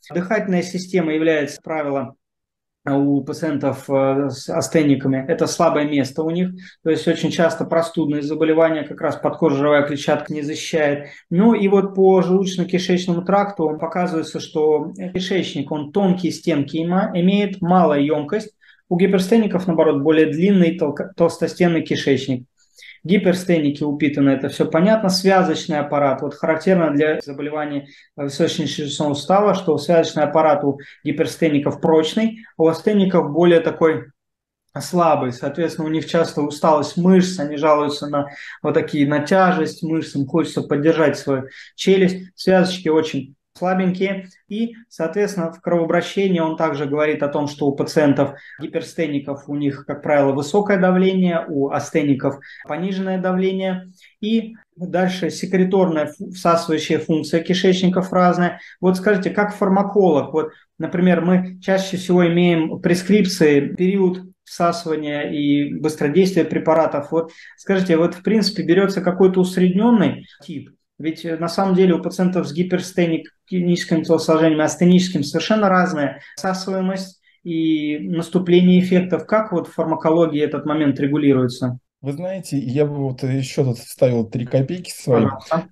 Дыхательная система является, как правило, у пациентов с астениками, это слабое место у них, то есть очень часто простудные заболевания, как раз подкожная клетчатка не защищает. Ну и вот по желудочно-кишечному тракту показывается, что кишечник, он тонкие стенки имеет, малая емкость, у гиперстеников, наоборот, более длинный толстостенный кишечник. Гиперстеники упитаны, это все понятно. Связочный аппарат, вот характерно для заболеваний височно-челюстного сустава, что связочный аппарат у гиперстеников прочный, а у астеников более такой слабый, соответственно, у них часто усталость мышц, они жалуются на вот такие, на тяжесть мышц, им хочется поддержать свою челюсть, связочки очень слабенькие, и, соответственно, в кровообращении он также говорит о том, что у пациентов гиперстеников у них, как правило, высокое давление, у астеников пониженное давление, и дальше секреторная всасывающая функция кишечников разная. Вот скажите, как фармаколог, вот, например, мы чаще всего имеем прескрипции, период всасывания и быстродействия препаратов. Вот скажите, вот в принципе берется какой-то усредненный тип, ведь на самом деле у пациентов с гиперстеническим телосложением и астеническим совершенно разная всасываемость и наступление эффектов. Как вот в фармакологии этот момент регулируется? Вы знаете, я бы вот еще тут вставил 3 копейки свои. Пожалуйста.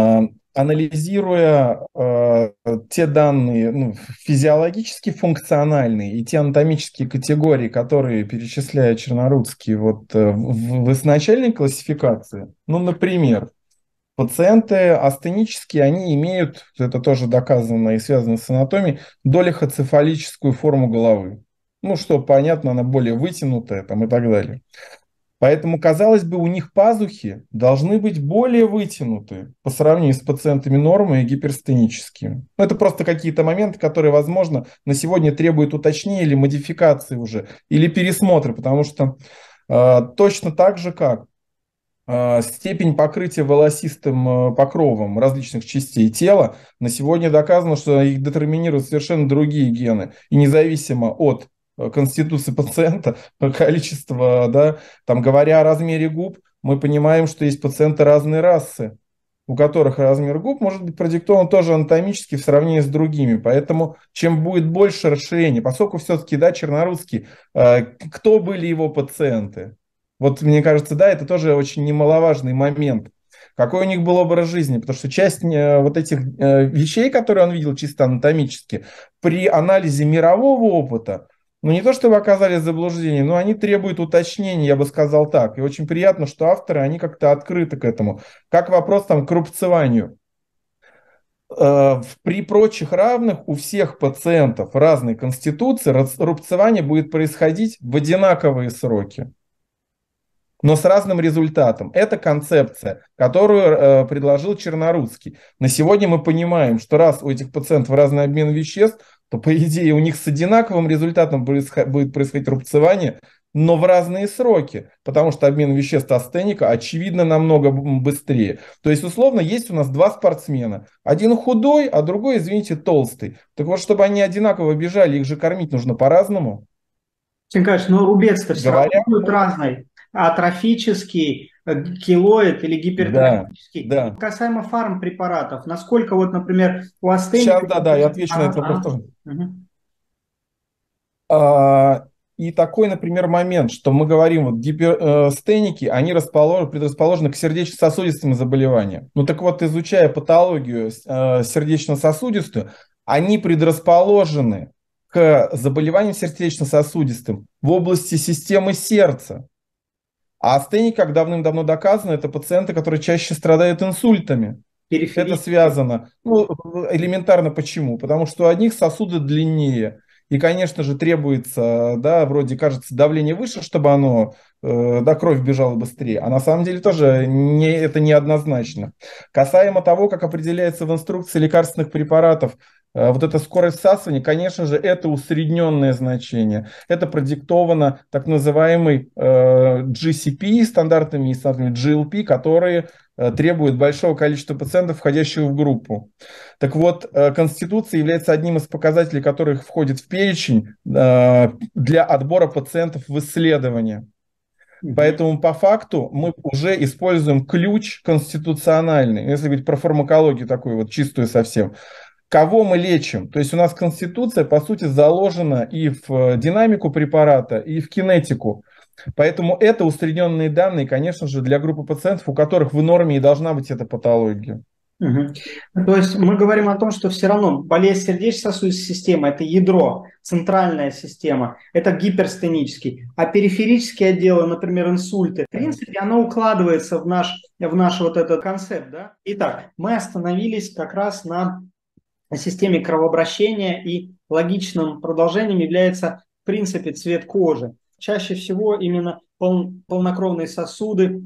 Анализируя те данные, ну, физиологически функциональные и те анатомические категории, которые перечисляет Чернорудский вот, в изначальной классификации, ну, например, пациенты астенические, они имеют, это тоже доказано и связано с анатомией, долихоцефалическую форму головы. Ну, что понятно, она более вытянутая там, и так далее. Поэтому, казалось бы, у них пазухи должны быть более вытянутые по сравнению с пациентами нормы и гиперстеническими. Ну, это просто какие-то моменты, которые, возможно, на сегодня требуют уточнения или модификации уже, или пересмотра, потому что точно так же, как степень покрытия волосистым покровом различных частей тела, на сегодня доказано, что их детерминируют совершенно другие гены, и независимо от конституции пациента, количество, да, там, говоря о размере губ, мы понимаем, что есть пациенты разной расы, у которых размер губ может быть продиктован тоже анатомически в сравнении с другими. Поэтому чем будет больше расширение, поскольку все-таки, да, Чернорусский, кто были его пациенты? Вот мне кажется, да, это тоже очень немаловажный момент. Какой у них был образ жизни? Потому что часть вот этих вещей, которые он видел чисто анатомически, при анализе мирового опыта, ну не то чтобы оказались в заблуждении, но они требуют уточнения, я бы сказал так. И очень приятно, что авторы, они как-то открыты к этому. Как вопрос там к рубцеванию. При прочих равных у всех пациентов разной конституции рубцевание будет происходить в одинаковые сроки, но с разным результатом. Это концепция, которую предложил Чернорудский. На сегодня мы понимаем, что раз у этих пациентов разный обмен веществ, то, по идее, у них с одинаковым результатом будет происходить рубцевание, но в разные сроки, потому что обмен веществ астеника, очевидно, намного быстрее. То есть, условно, есть у нас два спортсмена. Один худой, а другой, извините, толстый. Так вот, чтобы они одинаково бежали, их же кормить нужно по-разному. Николаевич, но рубец-то все равно Говоря, будет разный. Атрофический, килоид или да, гипертрофический. да. Касаемо фармпрепаратов, насколько вот, например, у Сейчас, астеников... да, я отвечу на Ага, этот вопрос ага. тоже. Мгм. И такой, например, момент, что мы говорим, вот гиперстеники, они предрасположены к сердечно-сосудистым заболеваниям. Ну так вот, изучая патологию сердечно-сосудистую, они предрасположены к заболеваниям сердечно-сосудистым в области системы сердца. А астеники, как давным-давно доказано, это пациенты, которые чаще страдают инсультами. Это Периферический. связано, ну, элементарно почему? Потому что у одних сосуды длиннее, и, конечно же, требуется, да, вроде кажется, давление выше, чтобы оно, да, кровь бежала быстрее, а на самом деле тоже это неоднозначно. Касаемо того, как определяется в инструкции лекарственных препаратов, вот эта скорость всасывания, конечно же, это усредненное значение. Это продиктовано так называемой GCP стандартами и стандартами GLP, которые требует большого количества пациентов, входящих в группу. Так вот, Конституция является одним из показателей, которых входит в перечень для отбора пациентов в исследование. Мгм. Поэтому по факту мы уже используем ключ конституциональный, если говорить про фармакологию такую вот чистую совсем. кого мы лечим. То есть у нас конституция, по сути, заложена и в динамику препарата, и в кинетику. Поэтому это усредненные данные, конечно же, для группы пациентов, у которых в норме и должна быть эта патология. Мгм. То есть мы говорим о том, что все равно болезнь сердечно-сосудистой системы – это ядро, центральная система, это гиперстенический. А периферические отделы, например, инсульты, в принципе, оно укладывается в наш вот этот концепт. Да? Итак, мы остановились как раз на системе кровообращения, и логичным продолжением является, в принципе, цвет кожи. Чаще всего именно полнокровные сосуды,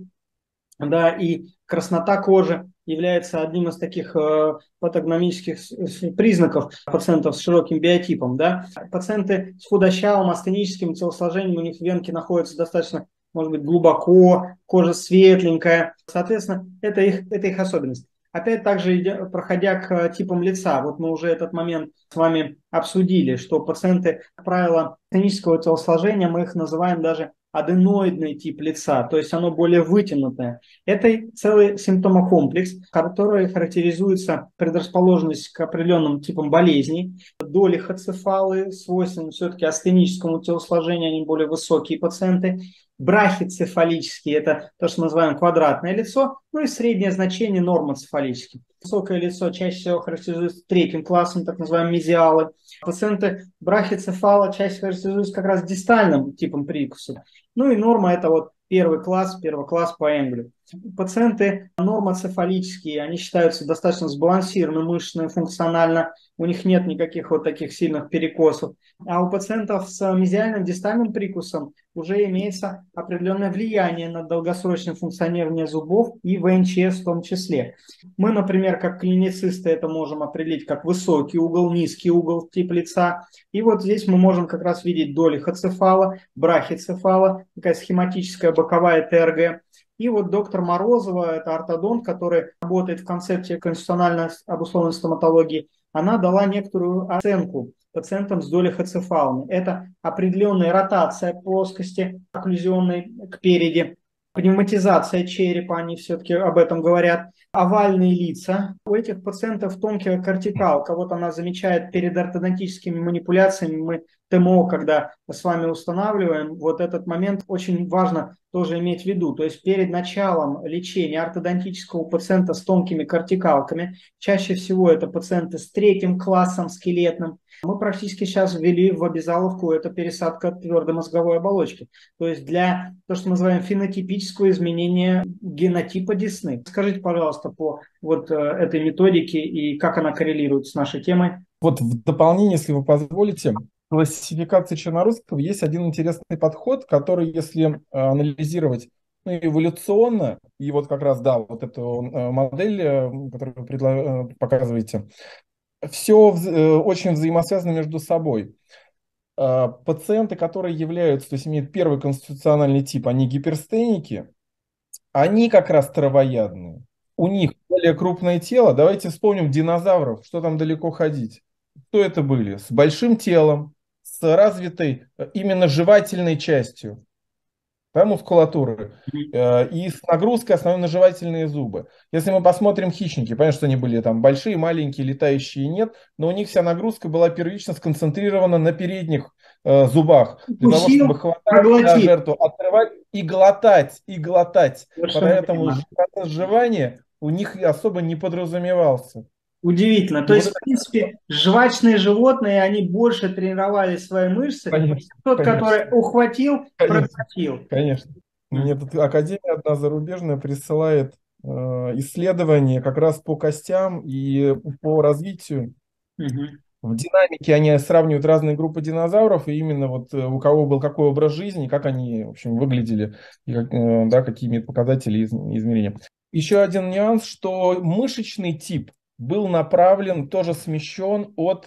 да, и краснота кожи является одним из таких патогномических признаков пациентов с широким биотипом. Да. Пациенты с худощавым астеническим телосложением, у них венки находятся достаточно, может быть, глубоко, кожа светленькая. Соответственно, это их особенность. Опять также, проходя к типам лица, вот мы уже этот момент с вами обсудили, что пациенты, как правило, астенического телосложения, мы их называем даже аденоидный тип лица, то есть оно более вытянутое. Это целый симптомокомплекс, который характеризуется предрасположенность к определенным типам болезней. Долихоцефалы свойственны все-таки астеническому телосложению, они более высокие пациенты. Брахицефалические – это то, что мы называем квадратное лицо, ну и среднее значение нормоцефалический. Высокое лицо чаще всего характеризуется третьим классом, так называемые мезиалы. Пациенты брахицефала чаще характеризуются как раз дистальным типом прикуса. Ну и норма – это вот первый класс по Энгелю. Пациенты нормоцефалические, они считаются достаточно сбалансированными мышечно и функционально, у них нет никаких вот таких сильных перекосов. А у пациентов с мезиальным дистальным прикусом уже имеется определенное влияние на долгосрочное функционирование зубов и ВНЧС в том числе. Мы, например, как клиницисты это можем определить как высокий угол, низкий угол тип лица. И вот здесь мы можем как раз видеть долихоцефала, брахицефала, такая схематическая боковая ТРГ. И вот доктор Морозова, это ортодонт, который работает в концепте конституционально обусловленной стоматологии, она дала некоторую оценку пациентам с долихоцефалами. Это определенная ротация плоскости окклюзионной кпереди, пневматизация черепа, они все-таки об этом говорят, овальные лица. У этих пациентов тонкая кортикалка, вот она замечает перед ортодонтическими манипуляциями, мы ТМО, когда с вами устанавливаем, вот этот момент очень важно тоже иметь в виду. То есть перед началом лечения ортодонтического пациента с тонкими кортикалками, чаще всего это пациенты с третьим классом скелетным, мы практически сейчас ввели в обязаловку это пересадка твердой мозговой оболочки. То есть для то, что мы называем фенотипического изменения генотипа десны. Скажите, пожалуйста, по вот этой методике и как она коррелирует с нашей темой. Вот в дополнение, если вы позволите, в классификации Чернорусского есть один интересный подход, который, если анализировать эволюционно, и вот как раз, да, вот эту модель, которую вы показываете, все очень взаимосвязано между собой. Пациенты, которые являются, то есть имеют первый конституциональный тип, они гиперстеники, они как раз травоядные. У них более крупное тело. Давайте вспомним динозавров, что там далеко ходить. Кто это были? С большим телом, с развитой именно жевательной частью, да, мускулатуры, и с нагрузкой основной на жевательные зубы. Если мы посмотрим хищники, понятно, что они были там большие, маленькие, летающие нет, но у них вся нагрузка была первично сконцентрирована на передних зубах, для того, чтобы Укусил, хватать да, проглотил. жертву, отрывать и глотать, и глотать. Совершенно Поэтому верно. процесс жевания у них особо не подразумевался. Удивительно. И То вот есть, это, в принципе, жвачные животные, они больше тренировали свои мышцы. конечно, Тот, который конечно, ухватил, конечно, проглотил. конечно. Мне Мгм. тут академия одна зарубежная присылает исследования как раз по костям и по развитию. Мгм. В динамике они сравнивают разные группы динозавров, и именно вот у кого был какой образ жизни, как они, в общем, выглядели, и да, какие имеют показатели и измерения. Еще один нюанс, что мышечный тип был направлен, тоже смещен от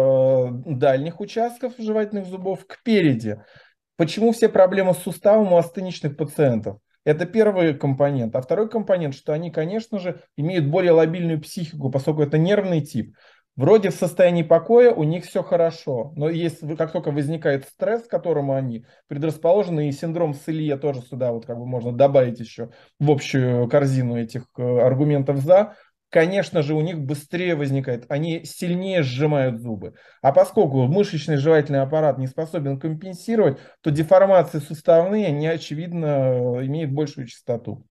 дальних участков жевательных зубов к переди. Почему все проблемы с суставом у астеничных пациентов? Это первый компонент. А второй компонент, что они, конечно же, имеют более лобильную психику, поскольку это нервный тип. Вроде в состоянии покоя у них все хорошо, но если как только возникает стресс, к которому они предрасположены, и синдром Селия тоже сюда вот как бы можно добавить еще в общую корзину этих аргументов за, конечно же, у них быстрее возникает, они сильнее сжимают зубы. А поскольку мышечный жевательный аппарат не способен компенсировать, то деформации суставные, они, очевидно, имеют большую частоту.